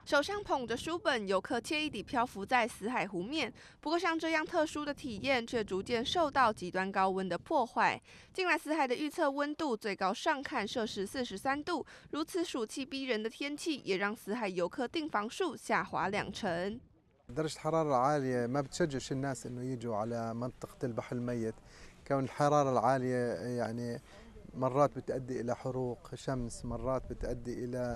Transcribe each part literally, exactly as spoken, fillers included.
手上捧着书本，游客惬意地漂浮在死海湖面。不过，像这样特殊的体验，却逐渐受到极端高温的破坏。近来死海的预测温度最高上看摄氏四十三度，如此暑气逼人的天气，也让死海游客订房数下滑两成。 درجة الحرارة العالية ما بتشجعش الناس إنه يجوا على منطقة البحر الميت، كون الحرارة العالية يعني مرات بتؤدي إلى حروق شمس، مرات بتؤدي إلى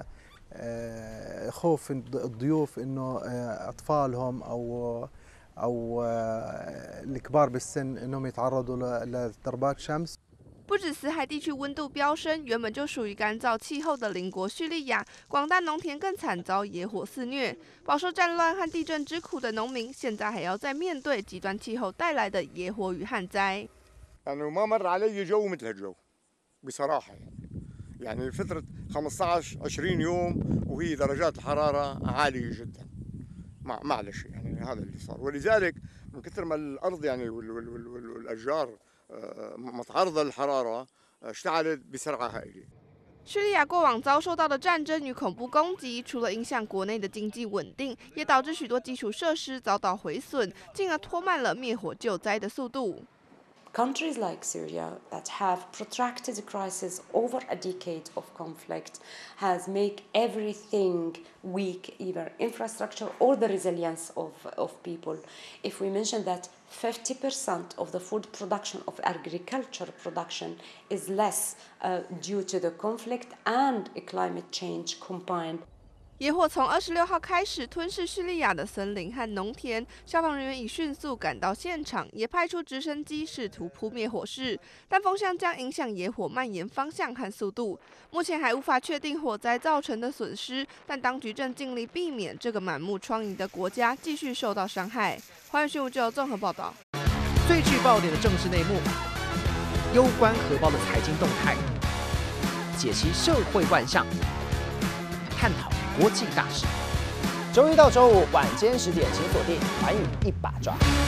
خوف الضيوف إنه أطفالهم أو أو الكبار بالسن إنهم يتعرضوا لضربات شمس. 不止死海地区温度飙升，原本就属于干燥气候的邻国叙利亚，广大农田更惨遭野火肆虐。饱受战乱和地震之苦的农民，现在还要再面对极端气候带来的野火与旱灾。 يعني ما مر علي جو مثل هالجو بصراحة، يعني فترة خمسة عشر عشرين يوم وهي درجات الحرارة عالية جدا. معلش يعني هذا اللي صار، ولذلك من كثر ما الأرض يعني والأشجار متعرضة للحرارة اشتعلت بسرعة هائلة. 叙利亚过往遭受到的战争与恐怖攻击，除了影响国内的经济稳定，也导致许多基础设施遭到毁损，进而拖慢了灭火救灾的速度。 Countries like Syria that have protracted crisis over a decade of conflict has made everything weak, either infrastructure or the resilience of, of people. If we mention that fifty percent of the food production of agriculture production is less uh, due to the conflict and climate change combined. 野火从二十六号开始吞噬叙利亚的森林和农田，消防人员已迅速赶到现场，也派出直升机试图扑灭火势，但风向将影响野火蔓延方向和速度。目前还无法确定火灾造成的损失，但当局正尽力避免这个满目疮痍的国家继续受到伤害。华语新闻就综合报道。 最具爆点的正式内幕，攸关荷包的财经动态，解析社会万象，探讨 国际大事，周一到周五晚间十点，请锁定《寰宇一把抓》。